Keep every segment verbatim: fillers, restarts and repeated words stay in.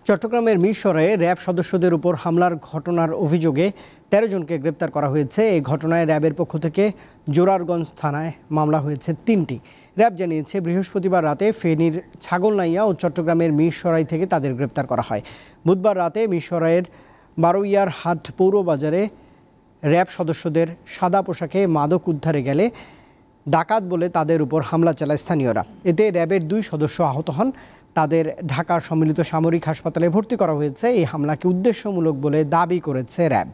চট্টগ্রামের মিরসরাইয়ে র্যাব সদস্যদের উপর হামলার ঘটনার অভিযোগে তেরো জনকে গ্রেপ্তার করা হয়েছে। এই ঘটনায় র্যাবের পক্ষ থেকে জোরারগঞ্জ থানায় মামলা হয়েছে তিনটি। র্যাব জানিয়েছে, বৃহস্পতিবার রাতে ফেনীর ছাগলনাইয়া ও চট্টগ্রামের মিরসরাই থেকে তাদের গ্রেপ্তার করা হয়। বুধবার রাতে মিরসরাইয়ের বারোইয়ার হাট পৌর বাজারে র্যাব সদস্যদের সাদা পোশাকে মাদক উদ্ধারে গেলে ডাকাত বলে তাদের উপর হামলা চালায় স্থানীয়রা। এতে র্যাবের দুই সদস্য আহত হন। তাদের ঢাকার সম্মিলিত সামরিক হাসপাতালে ভর্তি করা হয়েছে। এই হামলাকে উদ্দেশ্যমূলক বলে দাবি করেছে র্যাব।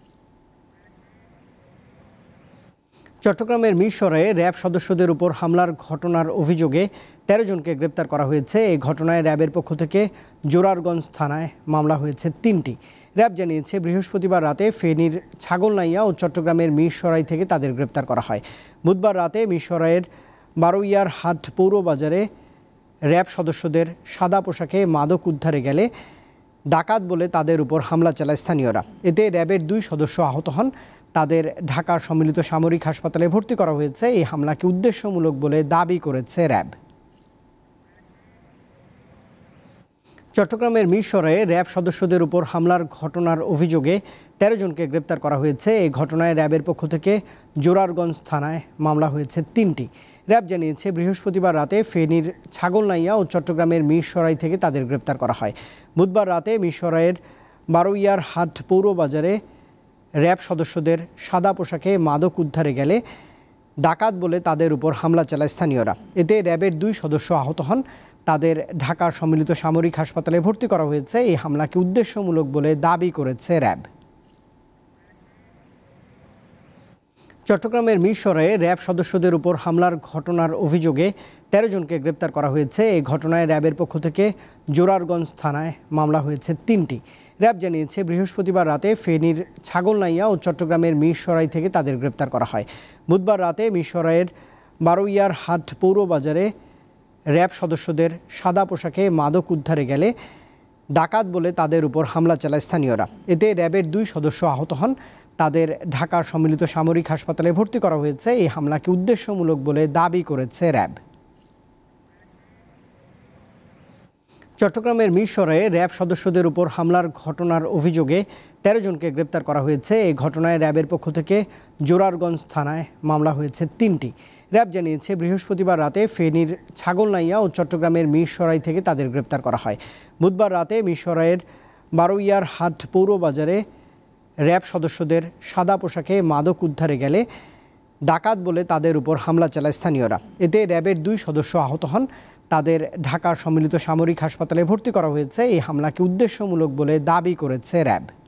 চট্টগ্রামের মিরসরাইয়ে র্যাব সদস্যদের উপর হামলার ঘটনার অভিযোগে তেরো জনকে গ্রেপ্তার করা হয়েছে। এই ঘটনায় র্যাবের পক্ষ থেকে জোরারগঞ্জ থানায় মামলা হয়েছে তিনটি। র্যাব জানিয়েছে, বৃহস্পতিবার রাতে ফেনীর ছাগলনাইয়া ও চট্টগ্রামের মিরসরাই থেকে তাদের গ্রেপ্তার করা হয়। বুধবার রাতে মিরসরাইয়ের বারোইয়ার হাট পৌর বাজারে র্যাব সদস্যদের সাদা পোশাকে মাদক উদ্ধারে গেলে ডাকাত বলে তাদের উপর হামলা চালায় স্থানীয়রা। এতে র্যাবের দুই সদস্য আহত হন। তাদের ঢাকার সম্মিলিত সামরিক হাসপাতালে ভর্তি করা হয়েছে। এই হামলাকে উদ্দেশ্যমূলক বলে দাবি করেছে র্যাব। চট্টগ্রামের মিরসরাইয়ে র্যাব সদস্যদের উপর হামলার ঘটনার অভিযোগে তেরো জনকে গ্রেপ্তার করা হয়েছে। এই ঘটনায় র্যাবের পক্ষ থেকে জোরারগঞ্জ থানায় মামলা হয়েছে তিনটি। র্যাব জানিয়েছে, বৃহস্পতিবার রাতে ফেনীর ছাগলনাইয়া ও চট্টগ্রামের মিরসরাই থেকে তাদের গ্রেপ্তার করা হয়। বুধবার রাতে মিরসরাইয়ের বারোইয়ার হাট পৌর বাজারে র্যাব সদস্যদের সাদা পোশাকে মাদক উদ্ধারে গেলে ডাকাত বলে তাদের উপর হামলা চালায় স্থানীয়রা। এতে র্যাবের দুই সদস্য আহত হন। তাদের ঢাকার সম্মিলিত সামরিক হাসপাতালে ভর্তি করা হয়েছে। এই হামলাকে উদ্দেশ্যমূলক বলে দাবি করেছে র্যাব। চট্টগ্রামের মিরসরাইয়ে র্যাব সদস্যদের উপর হামলার ঘটনার অভিযোগে তেরো জনকে গ্রেপ্তার করা হয়েছে। এই ঘটনায় র্যাবের পক্ষ থেকে জোরারগঞ্জ থানায় মামলা হয়েছে তিনটি। র্যাব জানিয়েছে, বৃহস্পতিবার রাতে ফেনীর ছাগলনাইয়া ও চট্টগ্রামের মিরসরাই থেকে তাদের গ্রেপ্তার করা হয়। বুধবার রাতে মিরসরাইয়ের বারোইয়ার হাট পৌর বাজারে র্যাব সদস্যদের সাদা পোশাকে মাদক উদ্ধারে গেলে ডাকাত বলে তাদের উপর হামলা চালায় স্থানীয়রা। এতে র্যাবের দুই সদস্য আহত হন। তাদের ঢাকার সম্মিলিত সামরিক হাসপাতালে ভর্তি করা হয়েছে। এই হামলাকে উদ্দেশ্যমূলক বলে দাবি করেছে র্যাব। চট্টগ্রামের মিরসরাইয়ে র্যাব সদস্যদের উপর হামলার ঘটনার অভিযোগে তেরো জনকে গ্রেপ্তার করা হয়েছে। এই ঘটনায় র্যাবের দুই সদস্য আহত হন। তাদের ঢাকার সম্মিলিত সামরিক হাসপাতালে ভর্তি করা হয়েছে। এই হামলাকে উদ্দেশ্যমূলক বলে দাবি করেছে র্যাব। চট্টগ্রামের মিরসরাইয়ে র্যাব সদস্যদের উপর হামলার ঘটনার অভিযোগে তেরো জনকে গ্রেপ্তার করা হয়েছে। এই ঘটনায় র্যাবের পক্ষ থেকে জোরারগঞ্জ থানায় মামলা হয়েছে তিনটি। র্যাব জানিয়েছে, বৃহস্পতিবার রাতে ফেনীর ছাগলনাইয়া ও চট্টগ্রামের মিরসরাই থেকে তাদের গ্রেপ্তার করা হয়। বুধবার রাতে মিরসরাইয়ের বারোইয়ার হাট পৌর বাজারে র্যাব সদস্যদের সাদা পোশাকে মাদক উদ্ধারে গেলে ডাকাত বলে তাদের উপর হামলা চালায় স্থানীয়রা। এতে র্যাবের দুই সদস্য আহত হন। তাদের ঢাকার সম্মিলিত সামরিক হাসপাতালে ভর্তি করা হয়েছে। এই হামলাকে উদ্দেশ্যমূলক বলে দাবি করেছে র্যাব।